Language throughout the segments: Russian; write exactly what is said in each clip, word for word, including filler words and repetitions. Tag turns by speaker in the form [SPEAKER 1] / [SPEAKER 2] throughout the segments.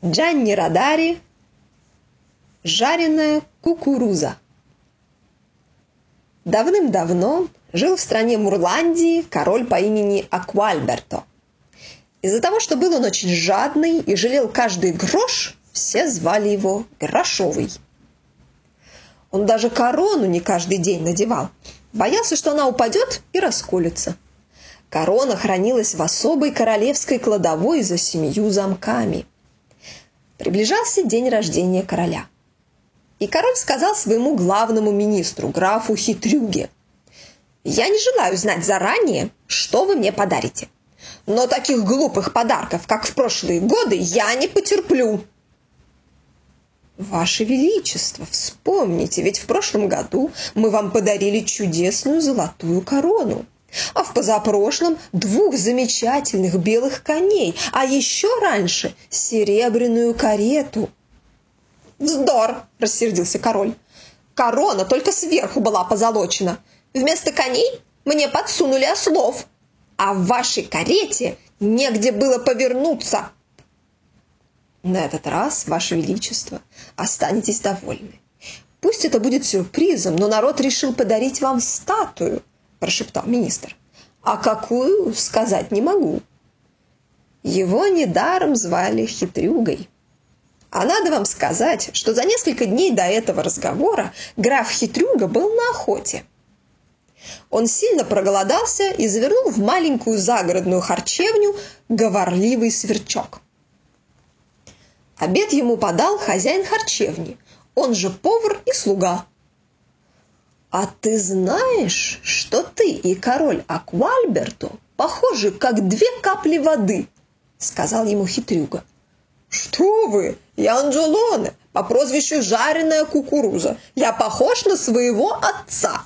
[SPEAKER 1] Джанни Родари, жареная кукуруза. Давным-давно жил в стране Мурландии король по имени Акуальберто. Из-за того, что был он очень жадный и жалел каждый грош, все звали его Грошовый. Он даже корону не каждый день надевал, боялся, что она упадет и расколется. Корона хранилась в особой королевской кладовой за семью замками. Приближался день рождения короля. И король сказал своему главному министру, графу Хитрюге: «Я не желаю знать заранее, что вы мне подарите. Но таких глупых подарков, как в прошлые годы, я не потерплю». «Ваше Величество, вспомните, ведь в прошлом году мы вам подарили чудесную золотую корону, а в позапрошлом двух замечательных белых коней, а еще раньше серебряную карету». «Вздор!» – рассердился король. «Корона только сверху была позолочена. Вместо коней мне подсунули ослов, а в вашей карете негде было повернуться». «На этот раз, Ваше Величество, останетесь довольны. Пусть это будет сюрпризом, но народ решил подарить вам статую», – прошептал министр. «А какую, сказать не могу». Его недаром звали Хитрюгой. А надо вам сказать, что за несколько дней до этого разговора граф Хитрюга был на охоте. Он сильно проголодался и завернул в маленькую загородную харчевню говорливый сверчок. Обед ему подал хозяин харчевни, он же повар и слуга. «А ты знаешь, что ты и король Акуальберто похожи, как две капли воды?» – сказал ему Хитрюга. «Что вы? Я Анджолоне, по прозвищу жареная кукуруза. Я похож на своего отца».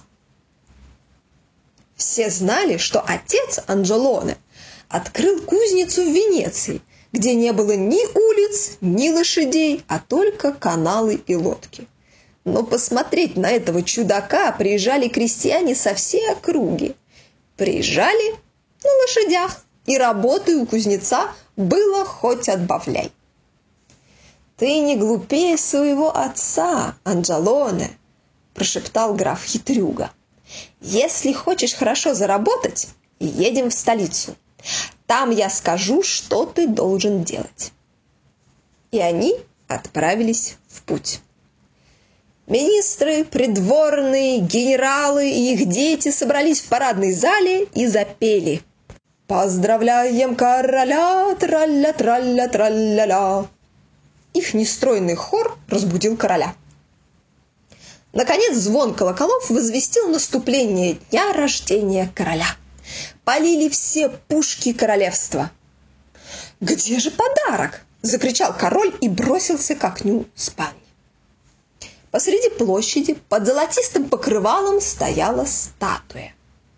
[SPEAKER 1] Все знали, что отец Анджолоне открыл кузницу в Венеции, где не было ни улиц, ни лошадей, а только каналы и лодки. Но посмотреть на этого чудака приезжали крестьяне со всей округи. Приезжали на лошадях, и работы у кузнеца было хоть отбавляй. «Ты не глупее своего отца, Анджолоне», – прошептал граф Хитрюга. «Если хочешь хорошо заработать, едем в столицу. Там я скажу, что ты должен делать». И они отправились в путь. Министры, придворные, генералы и их дети собрались в парадной зале и запели: «Поздравляем короля, тралля-тралля-тралля-ля». Их нестройный хор разбудил короля. Наконец звон колоколов возвестил наступление дня рождения короля. Полили все пушки королевства. «Где же подарок?» – закричал король и бросился к окну спальни. Посреди площади под золотистым покрывалом стояла статуя.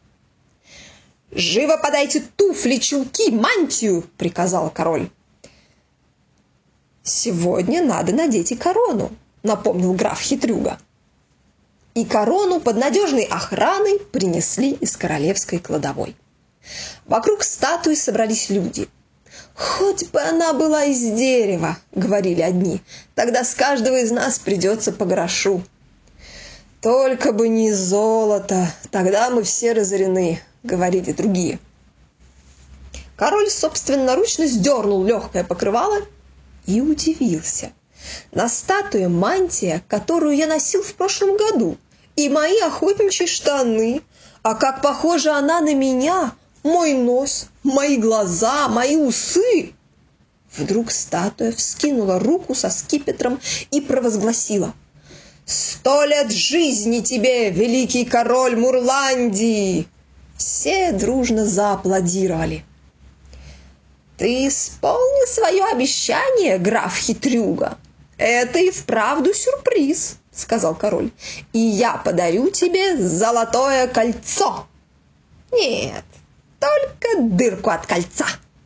[SPEAKER 1] «Живо подайте туфли, чулки, мантию!» – приказал король. «Сегодня надо надеть и корону», – напомнил граф Хитрюга. И корону под надежной охраной принесли из королевской кладовой. Вокруг статуи собрались люди. «Хоть бы она была из дерева», – говорили одни, – «тогда с каждого из нас придется по грошу». «Только бы не золото, тогда мы все разорены», – говорили другие. Король собственноручно сдернул легкое покрывало и удивился. На статуе мантия, которую я носил в прошлом году, и мои охотничьи штаны. А как похожа она на меня, мой нос, мои глаза, мои усы. Вдруг статуя вскинула руку со скипетром и провозгласила: «Сто лет жизни тебе, великий король Мурландии!» Все дружно зааплодировали. «Ты исполнил свое обещание, граф Хитрюга. Это и вправду сюрприз», — сказал король. «И я подарю тебе золотое кольцо». «Нет, только дырку от кольца».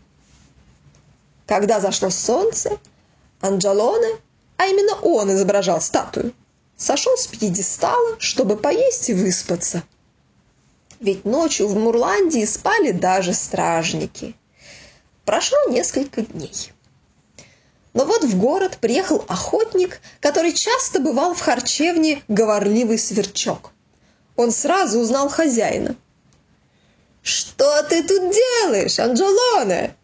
[SPEAKER 1] Когда зашло солнце, Анджолоне, а именно он изображал статую, сошел с пьедестала, чтобы поесть и выспаться. Ведь ночью в Мурландии спали даже стражники. Прошло несколько дней. Но вот в город приехал охотник, который часто бывал в харчевне «Говорливый сверчок». Он сразу узнал хозяина. «Что ты тут делаешь, Анджелоне?»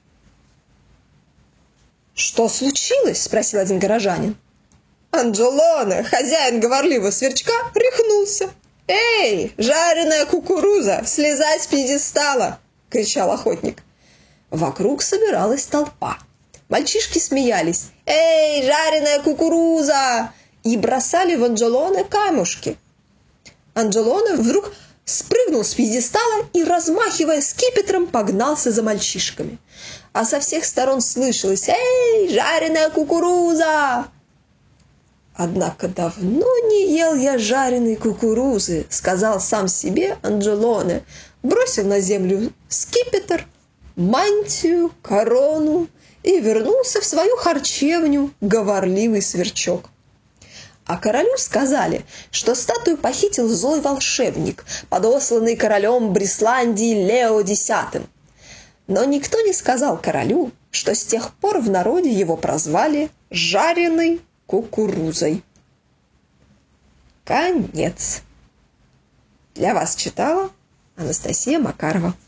[SPEAKER 1] «Что случилось?» – спросил один горожанин. Анджелоне, хозяин говорливого сверчка, рехнулся. «Эй, жареная кукуруза, слезай с пьедестала!» – кричал охотник. Вокруг собиралась толпа. Мальчишки смеялись. «Эй, жареная кукуруза!» и бросали в Анджелоне камушки. Анджелоне вдруг спрыгнул с пьедестала и, размахивая скипетром, погнался за мальчишками. А со всех сторон слышалось: «Эй, жареная кукуруза!» «Однако давно не ел я жареной кукурузы», — сказал сам себе Анджелоне, бросил на землю скипетр, мантию, корону и вернулся в свою харчевню «Говорливый сверчок». А королю сказали, что статую похитил злой волшебник, подосланный королем Брисландии Лео Десятым. Но никто не сказал королю, что с тех пор в народе его прозвали «жареной кукурузой». Конец. Для вас читала Анастасия Макарова.